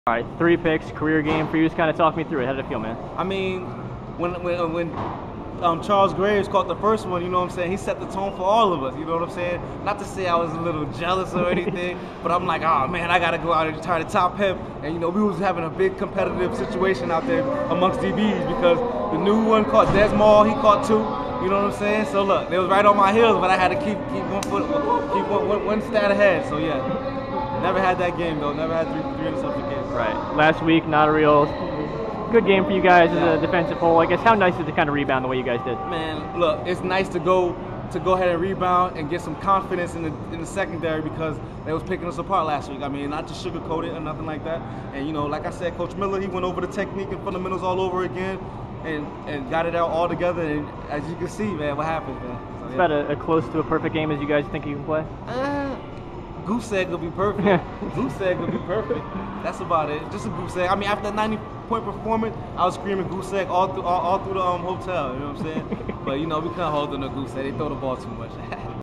All right, 3 picks, career game for you. Just kind of talk me through it. How did it feel, man? I mean, when Charles Graves caught the first one, you know what I'm saying, he set the tone for all of us, you know what I'm saying? Not to say I was a little jealous or anything, but I'm like, oh man, I got to go out and try to top him. And, you know, we was having a big competitive situation out there amongst DBs because the new one caught Desmond, he caught 2. You know what I'm saying? So look, they was right on my heels, but I had to keep one stat ahead. So yeah, never had that game though. Never had three interception games. Right. Last week, not a real good game for you guys as a defensive whole. I guess how nice is it to kind of rebound the way you guys did? Man, look, it's nice to go ahead and rebound and get some confidence in the secondary because they was picking us apart last week. I mean, not to sugarcoat it or nothing like that. And you know, like I said, Coach Miller, he went over the technique and fundamentals all over again. And got it out all together, and as you can see, man, what happens, man. So, it's about a close to a perfect game as you guys think you can play? Goose egg will be perfect. Goose egg will be perfect. That's about it. Just a goose egg. I mean, after that 90-point performance, I was screaming goose egg all through the hotel. You know what I'm saying? But you know, we couldn't hold on a goose egg. They throw the ball too much.